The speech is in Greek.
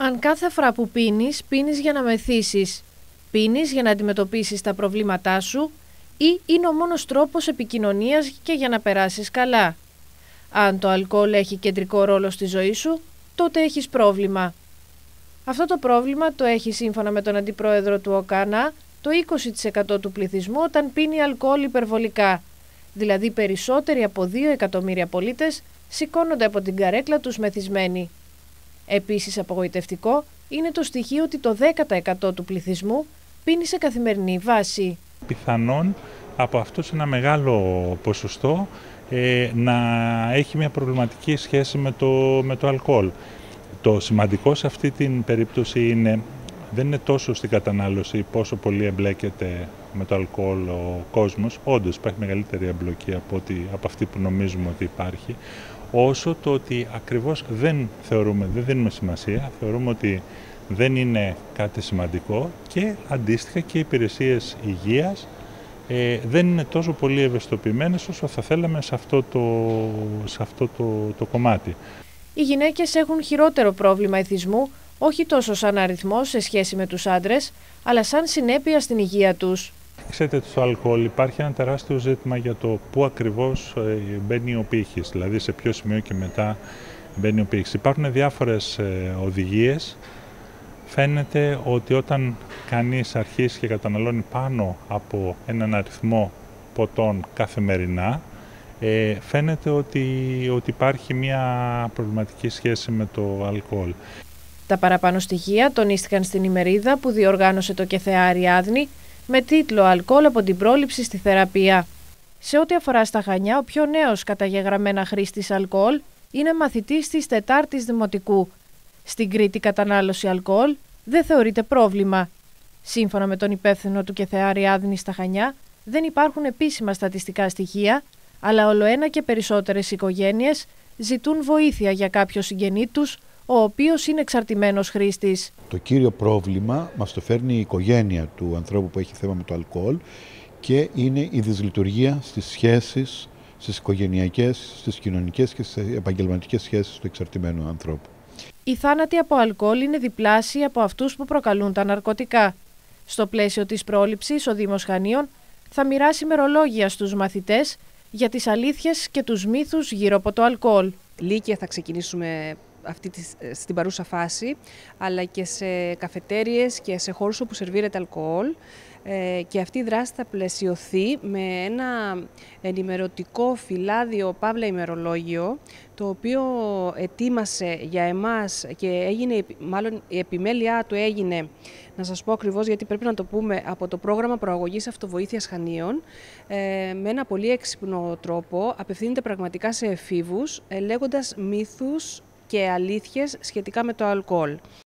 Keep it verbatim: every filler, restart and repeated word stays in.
Αν κάθε φορά που πίνεις, πίνεις για να μεθύσεις, πίνεις για να αντιμετωπίσεις τα προβλήματά σου ή είναι ο μόνος τρόπος επικοινωνίας και για να περάσεις καλά. Αν το αλκοόλ έχει κεντρικό ρόλο στη ζωή σου, τότε έχεις πρόβλημα. Αυτό το πρόβλημα το έχει σύμφωνα με τον αντιπρόεδρο του ΟΚΑΝΑ το είκοσι τοις εκατό του πληθυσμού όταν πίνει αλκοόλ υπερβολικά. Δηλαδή περισσότεροι από δύο εκατομμύρια πολίτες σηκώνονται από την καρέκλα τους μεθυσμένοι. Επίσης απογοητευτικό είναι το στοιχείο ότι το δέκα τοις εκατό του πληθυσμού πίνει σε καθημερινή βάση. Πιθανόν από αυτούς ένα μεγάλο ποσοστό ε, να έχει μια προβληματική σχέση με το, με το αλκοόλ. Το σημαντικό σε αυτή την περίπτωση είναι, δεν είναι τόσο στην κατανάλωση πόσο πολύ εμπλέκεται με το αλκοόλ ο κόσμος, όντως υπάρχει μεγαλύτερη εμπλοκή από, ότι, από αυτή που νομίζουμε ότι υπάρχει, όσο το ότι ακριβώς δεν θεωρούμε, δεν δίνουμε σημασία, θεωρούμε ότι δεν είναι κάτι σημαντικό και αντίστοιχα και οι υπηρεσίες υγείας ε, δεν είναι τόσο πολύ ευαισθητοποιημένες όσο θα θέλαμε σε αυτό το, σε αυτό το, το κομμάτι. Οι γυναίκες έχουν χειρότερο πρόβλημα εθισμού, όχι τόσο σαν αριθμό σε σχέση με τους άντρες, αλλά σαν συνέπεια στην υγεία τους. Ξέρετε, στο αλκοόλ υπάρχει ένα τεράστιο ζήτημα για το πού ακριβώς μπαίνει ο πύχης, δηλαδή σε ποιο σημείο και μετά μπαίνει ο πύχης. Υπάρχουν διάφορες οδηγίες. Φαίνεται ότι όταν κανείς αρχίσει και καταναλώνει πάνω από έναν αριθμό ποτών καθημερινά, ε, φαίνεται ότι, ότι υπάρχει μια προβληματική σχέση με το αλκοόλ. Τα παραπάνω στοιχεία τονίστηκαν στην ημερίδα που διοργάνωσε το ΚΕΘΕΑ Αριάδνη με τίτλο «Αλκοόλ από την πρόληψη στη θεραπεία». Σε ό,τι αφορά στα Χανιά, ο πιο νέος καταγεγραμμένα χρήστης αλκοόλ είναι μαθητής της τετάρτης Δημοτικού. Στην Κρήτη, η κατανάλωση αλκοόλ δεν θεωρείται πρόβλημα. Σύμφωνα με τον υπεύθυνο του ΚΕΘΕΑ Αριάδνη στα Χανιά, δεν υπάρχουν επίσημα στατιστικά στοιχεία, αλλά ολοένα και περισσότερες οικογένειες ζητούν βοήθεια για κάποιο συγγενή τους, ο οποίος είναι εξαρτημένος χρήστης. Το κύριο πρόβλημα μας το φέρνει η οικογένεια του ανθρώπου που έχει θέμα με το αλκοόλ και είναι η δυσλειτουργία στις σχέσεις, στις οικογενειακές, στις κοινωνικές και στις επαγγελματικές σχέσεις του εξαρτημένου ανθρώπου. Οι θάνατοι από αλκοόλ είναι διπλάσιοι από αυτούς που προκαλούν τα ναρκωτικά. Στο πλαίσιο της πρόληψης, ο Δήμος Χανίων θα μοιράσει ημερολόγια στους μαθητές για τις αλήθειες και τους μύθους γύρω από το αλκοόλ. Λύκεια θα ξεκινήσουμε αυτή τη, στην παρούσα φάση, αλλά και σε καφετέριες και σε χώρους όπου σερβίρεται αλκοόλ. Ε, και αυτή η δράση θα πλαισιωθεί με ένα ενημερωτικό φυλάδιο παύλα ημερολόγιο, το οποίο ετοίμασε για εμάς και έγινε, μάλλον η επιμέλειά του έγινε, να σας πω ακριβώς γιατί πρέπει να το πούμε, από το πρόγραμμα προαγωγής αυτοβοήθειας Χανίων, ε, με ένα πολύ έξυπνο τρόπο, απευθύνεται πραγματικά σε εφήβους, ε, λέγοντας μύθους και αλήθειες σχετικά με το αλκοόλ.